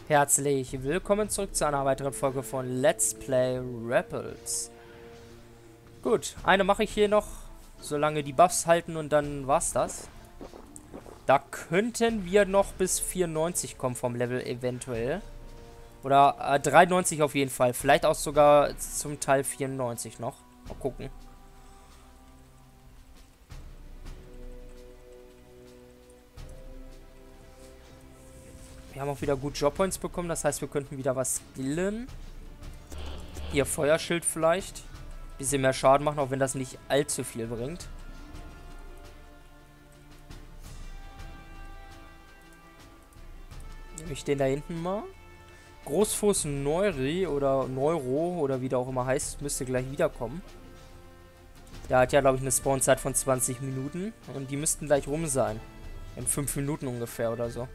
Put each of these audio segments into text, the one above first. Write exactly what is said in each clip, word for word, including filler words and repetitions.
Herzlich willkommen zurück zu einer weiteren Folge von Let's Play Rebels. Gut, eine mache ich hier noch, solange die Buffs halten und dann war's das. Da könnten wir noch bis vierundneunzig kommen vom Level eventuell. Oder äh, dreiundneunzig auf jeden Fall, vielleicht auch sogar zum Teil vierundneunzig noch. Mal gucken. Wir haben auch wieder gut Jobpoints bekommen, das heißt, wir könnten wieder was skillen. Hier Feuerschild vielleicht. Bisschen mehr Schaden machen, auch wenn das nicht allzu viel bringt. Nehme ich den da hinten mal. Großfuß Neuri oder Neuro oder wie der auch immer heißt, müsste gleich wiederkommen. Der hat ja, glaube ich, eine Spawnzeit von zwanzig Minuten. Und die müssten gleich rum sein. In fünf Minuten ungefähr oder so.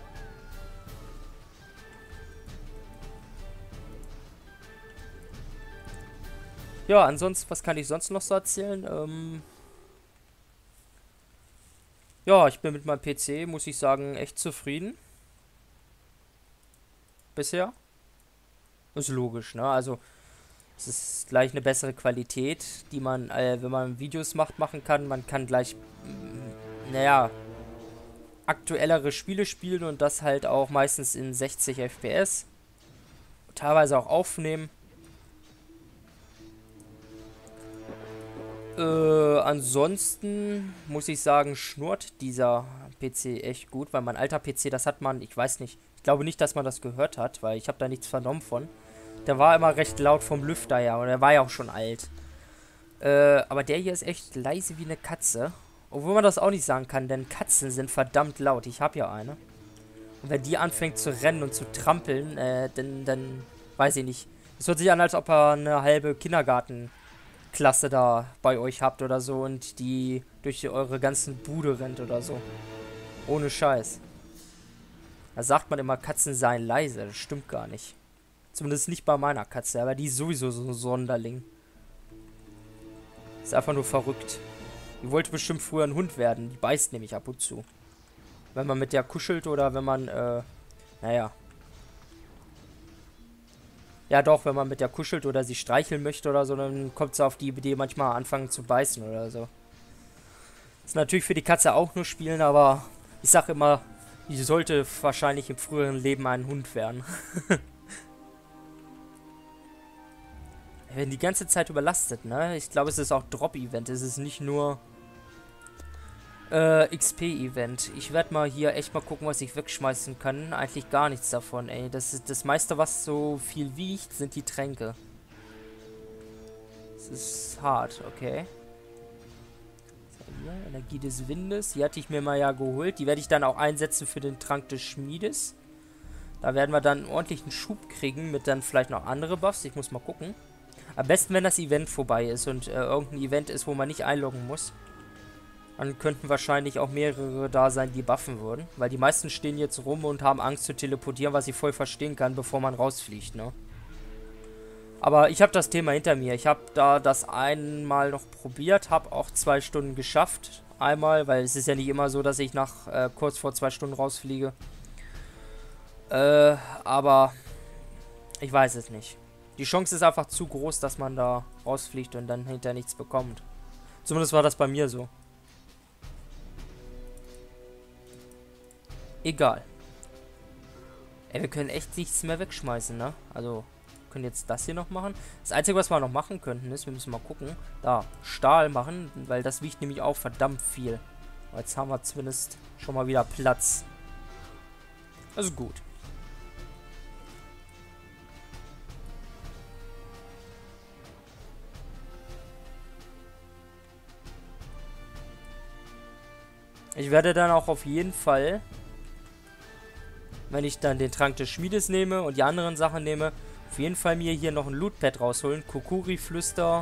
Ja, ansonsten, was kann ich sonst noch so erzählen? Ähm ja, ich bin mit meinem P C, muss ich sagen, echt zufrieden. Bisher. Ist logisch, ne? Also, es ist gleich eine bessere Qualität, die man, äh, wenn man Videos macht, machen kann. Man kann gleich, mh, naja, aktuellere Spiele spielen und das halt auch meistens in sechzig F P S. Teilweise auch aufnehmen. Äh, ansonsten muss ich sagen, schnurrt dieser P C echt gut, weil mein alter P C, das hat man, ich weiß nicht, ich glaube nicht, dass man das gehört hat, weil ich habe da nichts vernommen von. Der war immer recht laut vom Lüfter her und er war ja auch schon alt. Äh, aber der hier ist echt leise wie eine Katze. Obwohl man das auch nicht sagen kann, denn Katzen sind verdammt laut. Ich habe ja eine. Und wenn die anfängt zu rennen und zu trampeln, äh, dann, dann weiß ich nicht. Es hört sich an, als ob er eine halbe Kindergarten Klasse da bei euch habt oder so und die durch eure ganzen Bude rennt oder so. Ohne Scheiß. Da sagt man immer, Katzen seien leise. Das stimmt gar nicht. Zumindest nicht bei meiner Katze, aber die ist sowieso so ein Sonderling. Ist einfach nur verrückt. Die wollte bestimmt früher ein Hund werden. Die beißt nämlich ab und zu. Wenn man mit der kuschelt oder wenn man, äh, naja. Ja doch, wenn man mit der kuschelt oder sie streicheln möchte oder so, dann kommt sie auf die Idee, manchmal anfangen zu beißen oder so. Ist natürlich für die Katze auch nur spielen, aber ich sag immer, die sollte wahrscheinlich im früheren Leben ein Hund werden. Wir werden die ganze Zeit überlastet, ne? Ich glaube, es ist auch Drop-Event. Es ist nicht nur äh, X P-Event. Ich werde mal hier echt mal gucken, was ich wegschmeißen kann. Eigentlich gar nichts davon, ey. Das ist das meiste, was so viel wiegt, sind die Tränke. Das ist hart, okay. So, hier, Energie des Windes. Die hatte ich mir mal ja geholt. Die werde ich dann auch einsetzen für den Trank des Schmiedes. Da werden wir dann einen ordentlichen Schub kriegen mit dann vielleicht noch andere Buffs. Ich muss mal gucken. Am besten, wenn das Event vorbei ist und äh, irgendein Event ist, wo man nicht einloggen muss. Dann könnten wahrscheinlich auch mehrere da sein, die buffen würden. Weil die meisten stehen jetzt rum und haben Angst zu teleportieren, was ich voll verstehen kann, bevor man rausfliegt, ne? Aber ich habe das Thema hinter mir. Ich habe da das einmal noch probiert, habe auch zwei Stunden geschafft. Einmal, weil es ist ja nicht immer so, dass ich nach äh, kurz vor zwei Stunden rausfliege. Äh, aber ich weiß es nicht. Die Chance ist einfach zu groß, dass man da rausfliegt und dann hinterher nichts bekommt. Zumindest war das bei mir so. Egal. Ey, wir können echt nichts mehr wegschmeißen, ne? Also, wir können jetzt das hier noch machen. Das Einzige, was wir noch machen könnten, ist, wir müssen mal gucken. Da, Stahl machen, weil das wiegt nämlich auch verdammt viel. Jetzt haben wir zumindest schon mal wieder Platz. Also gut. Ich werde dann auch auf jeden Fall, wenn ich dann den Trank des Schmiedes nehme und die anderen Sachen nehme, auf jeden Fall mir hier noch ein Lootpad rausholen. Kokuri-Flüster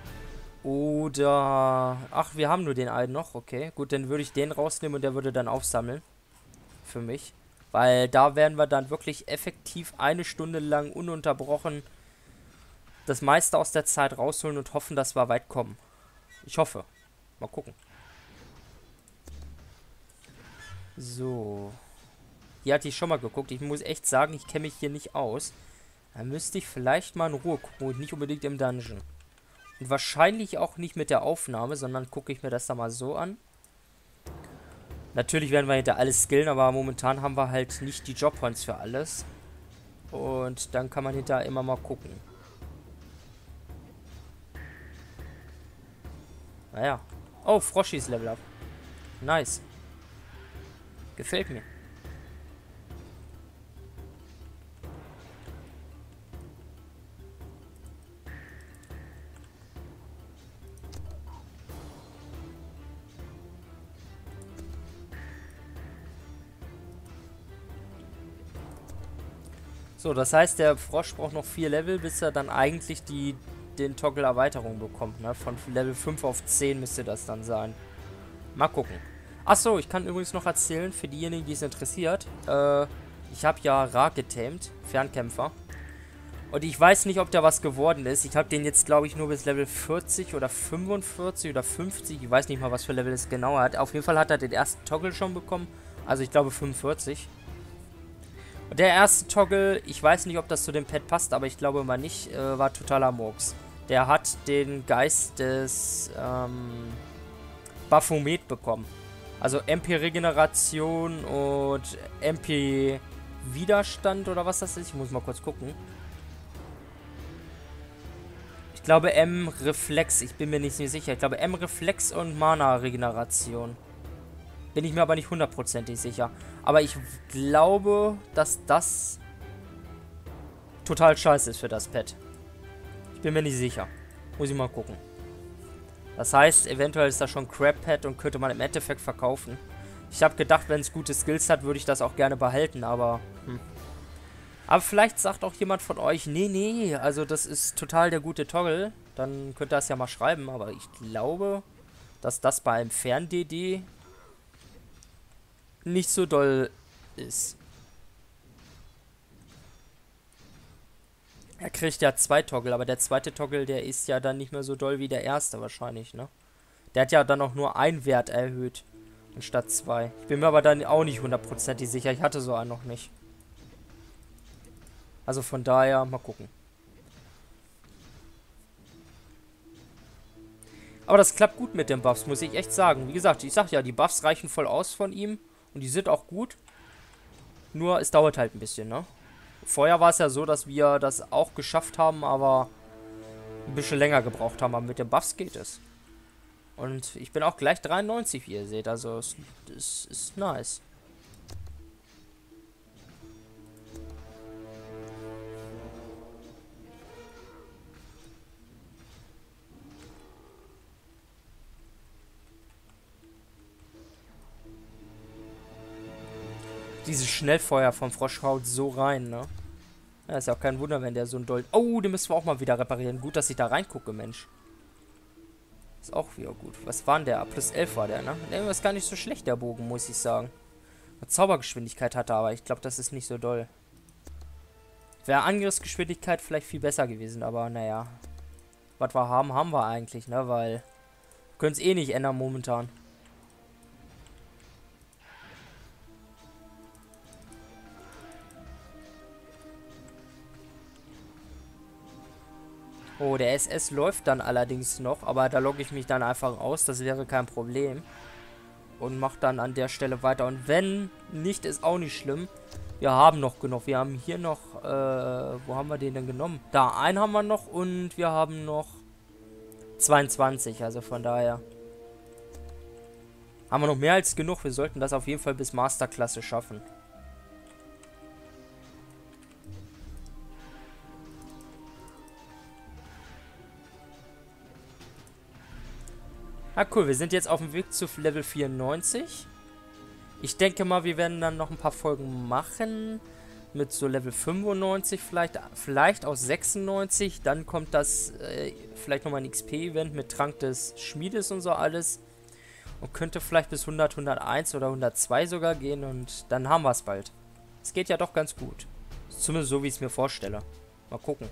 oder... Ach, wir haben nur den einen noch. Okay, gut, dann würde ich den rausnehmen und der würde dann aufsammeln. Für mich. Weil da werden wir dann wirklich effektiv eine Stunde lang ununterbrochen das meiste aus der Zeit rausholen und hoffen, dass wir weit kommen. Ich hoffe. Mal gucken. So. Hier hatte ich schon mal geguckt. Ich muss echt sagen, ich kenne mich hier nicht aus. Da müsste ich vielleicht mal in Ruhe gucken und nicht unbedingt im Dungeon. Und wahrscheinlich auch nicht mit der Aufnahme, sondern gucke ich mir das da mal so an. Natürlich werden wir hinter alles skillen, aber momentan haben wir halt nicht die Job-Points für alles. Und dann kann man hinterher immer mal gucken. Naja. Oh, Froschis Level Up. Nice. Gefällt mir. So, das heißt, der Frosch braucht noch vier Level, bis er dann eigentlich die den Toggle-Erweiterung bekommt, ne? Von Level fünf auf zehn müsste das dann sein. Mal gucken. Achso, ich kann übrigens noch erzählen, für diejenigen, die es interessiert, äh, ich habe ja Ra getamed, Fernkämpfer. Und ich weiß nicht, ob da was geworden ist. Ich habe den jetzt, glaube ich, nur bis Level vierzig oder fünfundvierzig oder fünfzig. Ich weiß nicht mal, was für Level es genau hat. Auf jeden Fall hat er den ersten Toggle schon bekommen. Also ich glaube fünfundvierzig. Und der erste Toggle, ich weiß nicht, ob das zu dem Pet passt, aber ich glaube mal nicht, äh, war totaler Murks. Der hat den Geist des ähm, Baphomet bekommen. Also M P-Regeneration und M P-Widerstand oder was das ist. Ich muss mal kurz gucken. Ich glaube M-Reflex, ich bin mir nicht sicher. Ich glaube M-Reflex und Mana-Regeneration. Bin ich mir aber nicht hundertprozentig sicher. Aber ich glaube, dass das total scheiße ist für das Pet. Ich bin mir nicht sicher. Muss ich mal gucken. Das heißt, eventuell ist das schon Crab-Pet und könnte man im Endeffekt verkaufen. Ich habe gedacht, wenn es gute Skills hat, würde ich das auch gerne behalten, aber... Hm. Aber vielleicht sagt auch jemand von euch, nee, nee, also das ist total der gute Toggle. Dann könnt ihr das ja mal schreiben, aber ich glaube, dass das bei einem Fern-D D nicht so doll ist. Er kriegt ja zwei Toggle, aber der zweite Toggle, der ist ja dann nicht mehr so doll wie der erste wahrscheinlich, ne? Der hat ja dann auch nur einen Wert erhöht, anstatt zwei. Ich bin mir aber dann auch nicht hundertprozentig sicher, ich hatte so einen noch nicht. Also von daher, mal gucken. Aber das klappt gut mit den Buffs, muss ich echt sagen. Wie gesagt, ich sag ja, die Buffs reichen voll aus von ihm. Und die sind auch gut. Nur, es dauert halt ein bisschen, ne? Vorher war es ja so, dass wir das auch geschafft haben, aber ein bisschen länger gebraucht haben. Aber mit den Buffs geht es. Und ich bin auch gleich dreiundneunzig, wie ihr seht. Also, es, es ist nice. Dieses Schnellfeuer vom Frosch haut so rein, ne? Ja, ist ja auch kein Wunder, wenn der so ein Doll... Oh, den müssen wir auch mal wieder reparieren. Gut, dass ich da reingucke, Mensch. Ist auch wieder gut. Was war denn der? Plus elf war der, ne? Der ist gar nicht so schlecht, der Bogen, muss ich sagen. Eine Zaubergeschwindigkeit hat er, aber ich glaube, das ist nicht so doll. Wäre Angriffsgeschwindigkeit vielleicht viel besser gewesen, aber naja. Was wir haben, haben wir eigentlich, ne? Weil wir können es eh nicht ändern momentan. Oh, der S S läuft dann allerdings noch, aber da logge ich mich dann einfach aus, das wäre kein Problem. Und mache dann an der Stelle weiter. Und wenn nicht, ist auch nicht schlimm. Wir haben noch genug. Wir haben hier noch, äh, wo haben wir den denn genommen? Da, einen haben wir noch und wir haben noch zweiundzwanzig, also von daher. Haben wir noch mehr als genug. Wir sollten das auf jeden Fall bis Masterklasse schaffen. Ah, cool. Wir sind jetzt auf dem Weg zu Level vierundneunzig. Ich denke mal, wir werden dann noch ein paar Folgen machen. Mit so Level fünfundneunzig vielleicht. Vielleicht aus sechsundneunzig. Dann kommt das äh, vielleicht nochmal ein X P-Event mit Trank des Schmiedes und so alles. Und könnte vielleicht bis hundert, hunderteins oder hundertzwei sogar gehen. Und dann haben wir es bald. Es geht ja doch ganz gut. Zumindest so, wie ich es mir vorstelle. Mal gucken.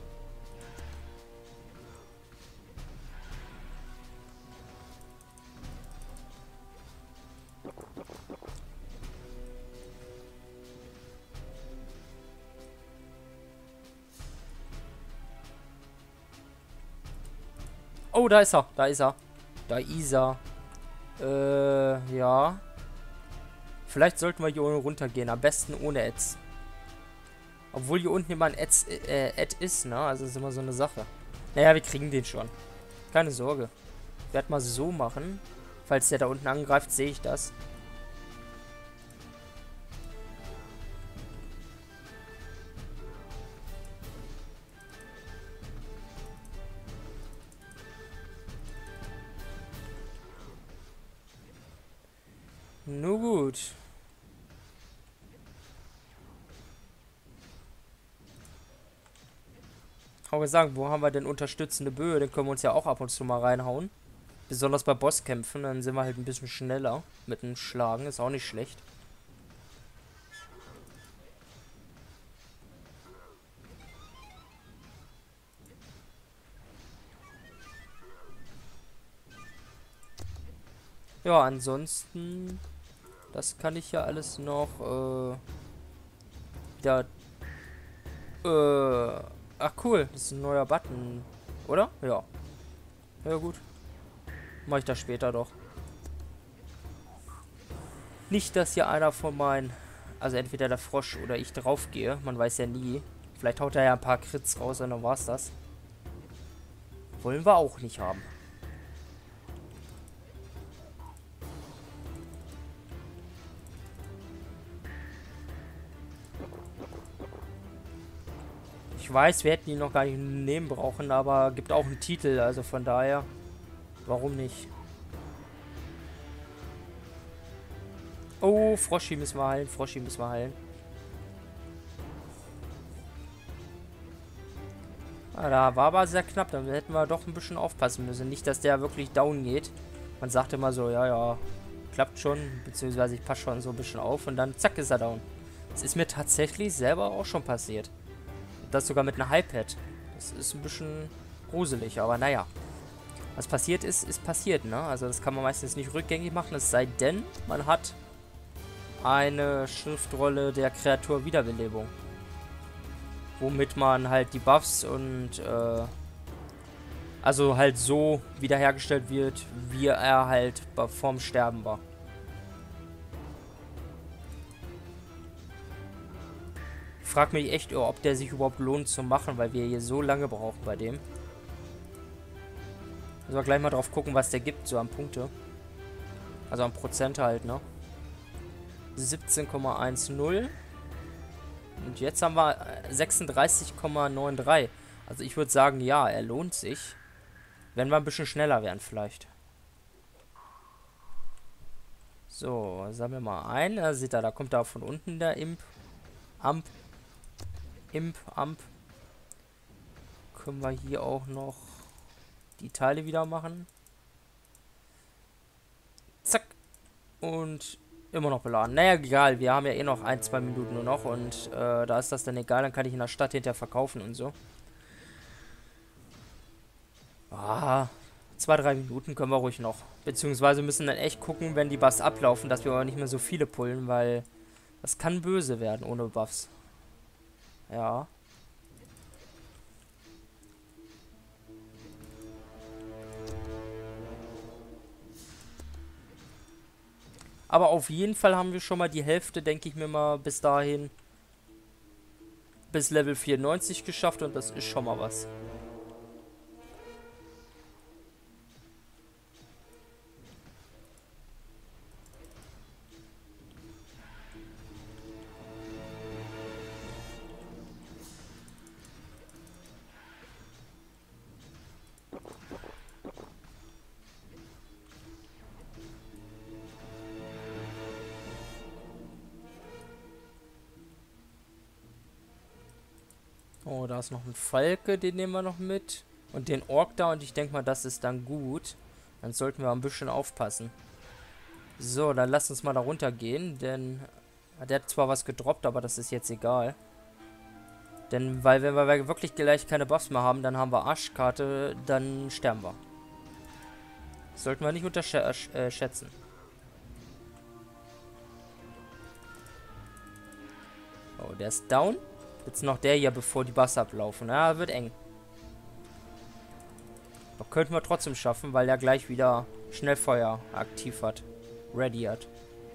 Oh, da ist er. Da ist er. Da ist er. Äh, ja. Vielleicht sollten wir hier runtergehen. Am besten ohne Ads. Obwohl hier unten immer ein Ads, äh, Ad ist, ne? Also das ist immer so eine Sache. Naja, wir kriegen den schon. Keine Sorge. Ich werde mal so machen. Falls der da unten angreift, sehe ich das. Nur gut. Aber sagen, wo haben wir denn unterstützende Böe? Den können wir uns ja auch ab und zu mal reinhauen. Besonders bei Bosskämpfen, dann sind wir halt ein bisschen schneller mit dem Schlagen. Ist auch nicht schlecht. Ja, ansonsten... Das kann ich ja alles noch, äh... wieder... Äh... Ach cool, das ist ein neuer Button. Oder? Ja. Ja gut. Mach ich das später doch. Nicht, dass hier einer von meinen... Also entweder der Frosch oder ich draufgehe. Man weiß ja nie. Vielleicht haut er ja ein paar Crits raus und dann war's das. Wollen wir auch nicht haben. Ich weiß, wir hätten ihn noch gar nicht nehmen brauchen, aber gibt auch einen Titel, also von daher, warum nicht? Oh, Froschi müssen wir heilen, Froschi müssen wir heilen. Ah, da war aber sehr knapp, dann hätten wir doch ein bisschen aufpassen müssen. Nicht, dass der wirklich down geht. Man sagt immer so, ja, ja, klappt schon, beziehungsweise ich passe schon so ein bisschen auf und dann zack ist er down. Das ist mir tatsächlich selber auch schon passiert. Das sogar mit einer Hypad. Das ist ein bisschen gruselig, aber naja. Was passiert ist, ist passiert, ne? Also das kann man meistens nicht rückgängig machen, es sei denn, man hat eine Schriftrolle der Kreatur Wiederbelebung. Womit man halt die Buffs und, äh, also halt so wiederhergestellt wird, wie er halt vorm Sterben war. Ich frage mich echt, ob der sich überhaupt lohnt zu machen, weil wir hier so lange brauchen bei dem. Müssen wir gleich mal drauf gucken, was der gibt, so an Punkte. Also an Prozente halt, ne? siebzehn Komma zehn. Und jetzt haben wir sechsunddreißig Komma dreiundneunzig. Also ich würde sagen, ja, er lohnt sich. Wenn wir ein bisschen schneller wären vielleicht. So, sammeln wir mal ein. Da seht ihr, da kommt da von unten der Imp. Amp. Imp, Amp. Können wir hier auch noch die Teile wieder machen. Zack. Und immer noch beladen. Naja, egal. Wir haben ja eh noch ein, zwei Minuten nur noch. Und äh, da ist das dann egal. Dann kann ich in der Stadt hinterher verkaufen und so. Ah, zwei, drei Minuten können wir ruhig noch. Beziehungsweise müssen dann echt gucken, wenn die Buffs ablaufen, dass wir aber nicht mehr so viele pullen, weil das kann böse werden ohne Buffs. Ja. Aber auf jeden Fall haben wir schon mal die Hälfte, denke ich mir mal, bis dahin bis Level vierundneunzig geschafft und das ist schon mal was. Oh, da ist noch ein Falke, den nehmen wir noch mit. Und den Ork da und ich denke mal, das ist dann gut. Dann sollten wir ein bisschen aufpassen. So, dann lasst uns mal da runter gehen, denn der hat zwar was gedroppt, aber das ist jetzt egal. Denn, weil wenn wir wirklich gleich keine Buffs mehr haben, dann haben wir Arschkarte, dann sterben wir. Das sollten wir nicht unterschätzen. Oh, der ist down. Jetzt noch der hier, bevor die Buffs ablaufen. Ja, wird eng. Doch könnten wir trotzdem schaffen, weil er gleich wieder Schnellfeuer aktiv hat. Ready hat.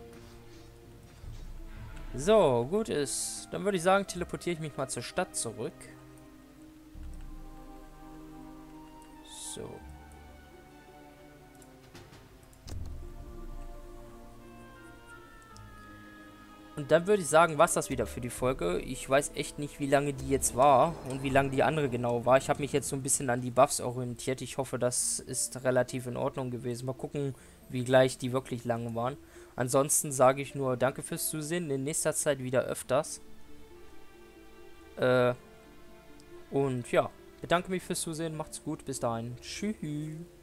So, gut ist. Dann würde ich sagen, teleportiere ich mich mal zur Stadt zurück. So. Und dann würde ich sagen, was das wieder für die Folge. Ich weiß echt nicht, wie lange die jetzt war und wie lange die andere genau war. Ich habe mich jetzt so ein bisschen an die Buffs orientiert. Ich hoffe, das ist relativ in Ordnung gewesen. Mal gucken, wie gleich die wirklich lange waren. Ansonsten sage ich nur danke fürs Zusehen. In nächster Zeit wieder öfters. Äh, und ja, bedanke mich fürs Zusehen. Macht's gut. Bis dahin. Tschüss.